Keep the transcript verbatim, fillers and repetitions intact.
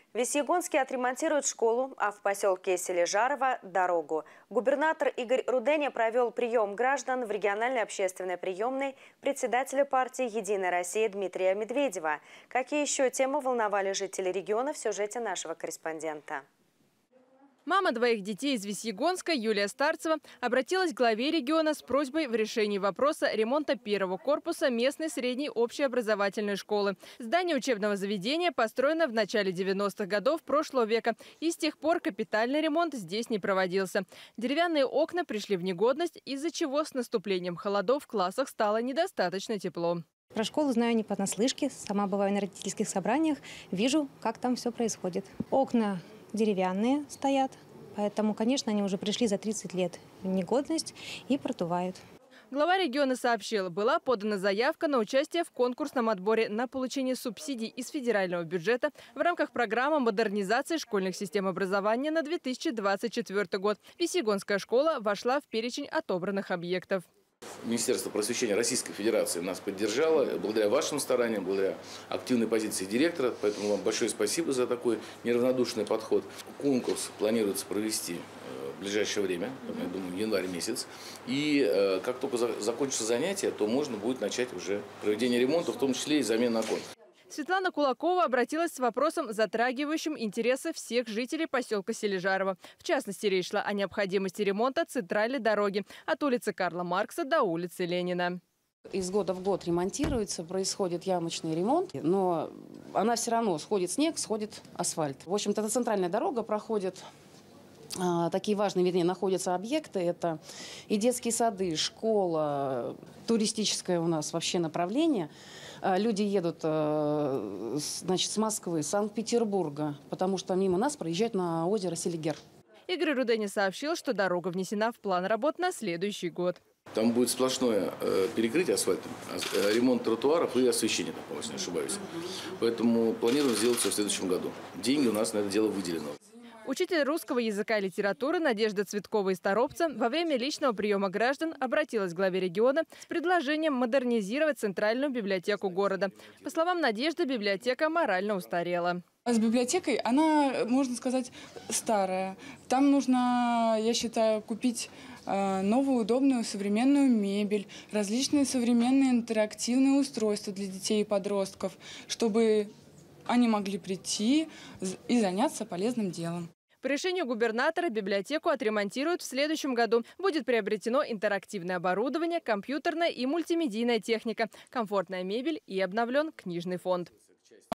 В Весьегонске отремонтируют школу, а в поселке Сележарово – дорогу. Губернатор Игорь Руденя провел прием граждан в региональной общественной приемной председателя партии «Единая Россия» Дмитрия Медведева. Какие еще темы волновали жителей региона, в сюжете нашего корреспондента. Мама двоих детей из Весьегонска Юлия Старцева обратилась к главе региона с просьбой в решении вопроса ремонта первого корпуса местной средней общеобразовательной школы. Здание учебного заведения построено в начале девяностых годов прошлого века, и с тех пор капитальный ремонт здесь не проводился. Деревянные окна пришли в негодность, из-за чего с наступлением холодов в классах стало недостаточно тепло. Про школу знаю не понаслышке, сама бываю на родительских собраниях, вижу, как там все происходит. Окна деревянные стоят, поэтому, конечно, они уже пришли за тридцать лет в негодность и протувают. Глава региона сообщил, была подана заявка на участие в конкурсном отборе на получение субсидий из федерального бюджета в рамках программы модернизации школьных систем образования на две тысячи двадцать четвёртый год. Весьегонская школа вошла в перечень отобранных объектов. Министерство просвещения Российской Федерации нас поддержало, благодаря вашим стараниям, благодаря активной позиции директора. Поэтому вам большое спасибо за такой неравнодушный подход. Конкурс планируется провести в ближайшее время, я думаю, январь месяц. И как только закончатся занятия, то можно будет начать уже проведение ремонта, в том числе и замену окон. Светлана Кулакова обратилась с вопросом, затрагивающим интересы всех жителей поселка Сележарово. В частности, речь шла о необходимости ремонта центральной дороги от улицы Карла Маркса до улицы Ленина. Из года в год ремонтируется, происходит ямочный ремонт, но она все равно сходит снег, сходит асфальт. В общем-то, эта центральная дорога проходит. Такие важные, вернее, находятся объекты. Это и детские сады, школа, туристическое у нас вообще направление. Люди едут, значит, с Москвы, Санкт-Петербурга, потому что мимо нас проезжают на озеро Селигер. Игорь Руденя сообщил, что дорога внесена в план работ на следующий год. Там будет сплошное перекрытие асфальтом, ремонт тротуаров и освещение, если не ошибаюсь. Поэтому планируем сделать все в следующем году. Деньги у нас на это дело выделено. Учитель русского языка и литературы Надежда Цветкова из Торопца во время личного приема граждан обратилась к главе региона с предложением модернизировать центральную библиотеку города. По словам Надежды, библиотека морально устарела. С библиотекой она, можно сказать, старая. Там нужно, я считаю, купить новую, удобную, современную мебель, различные современные интерактивные устройства для детей и подростков, чтобы они могли прийти и заняться полезным делом. По решению губернатора библиотеку отремонтируют в следующем году. Будет приобретено интерактивное оборудование, компьютерная и мультимедийная техника, комфортная мебель и обновлен книжный фонд.